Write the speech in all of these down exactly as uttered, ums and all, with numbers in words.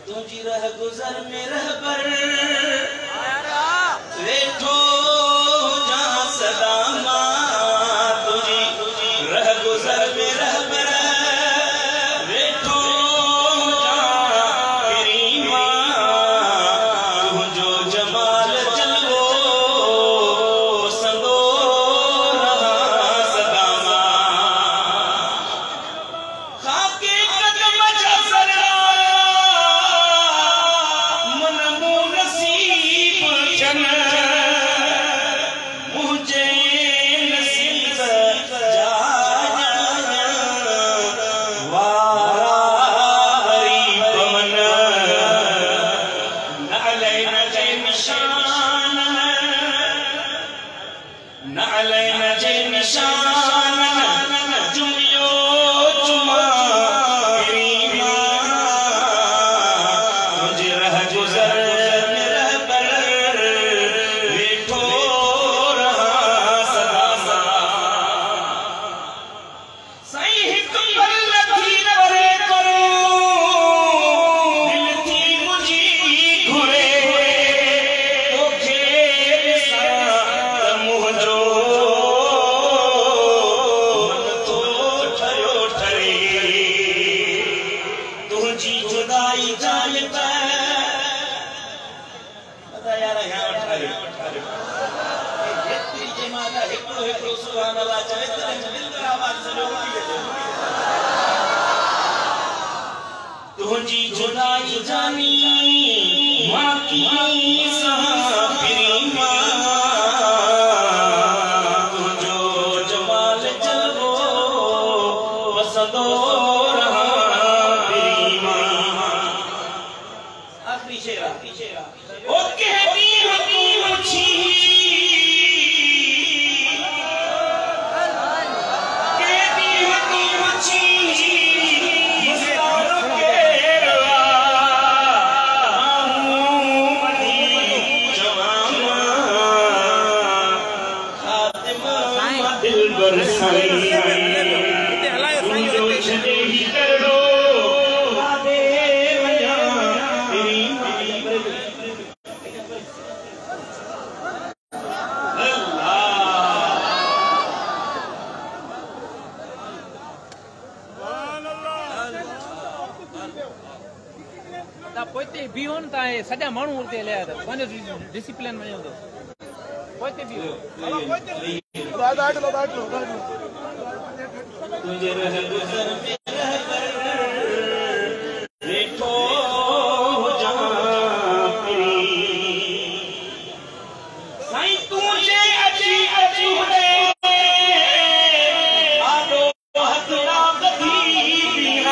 तुझी रह गुजर में रहबर वेठो जहाँ सदा माँ तुझी रह गुजर में रहबर वेठो जहाँ तेरी माँ तुझो जमाल जलवो संदो रहा सदा माँ खाके कदम जसरा मुझे नसीब जाया वारी पवन न अलैन जे निशान न अलैन जे निशान जुमियो चुमा तेरी माँ तुझे रह गुजर तुझी जुदाई जानी माँ की सहाफ़िरी माँ तुझो जमाल जलवो वसंदो रहा तेरी माँ। आखिरी शेर आखिरी शेर ओ कहती हकीम छी सॼा माण्हू उते हलिया त पंहिंजो डिसिप्लिन वञो थो पोइते बीहो तुंहिंजे रह गुज़र में वेठो जहाँ तेरी साईं तुझे अची अची आडो हथड़ा कभी बिना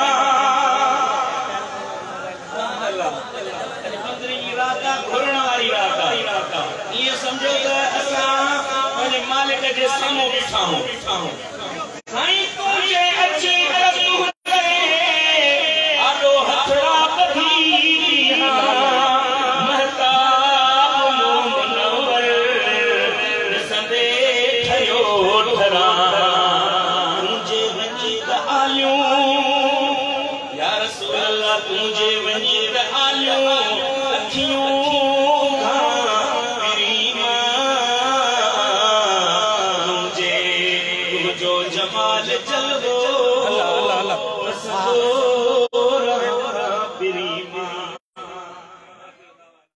ये समझो तो असां मालिक जे साम्हूं बीठा हूं साईं तुझे अची आडो हथड़ा कभी महताब मुनव्वर ॾिसंदे ठहियो ठरा तुंहिंजे वञी त आलियूं या रसूल अल्लाह तुंहिंजे वञी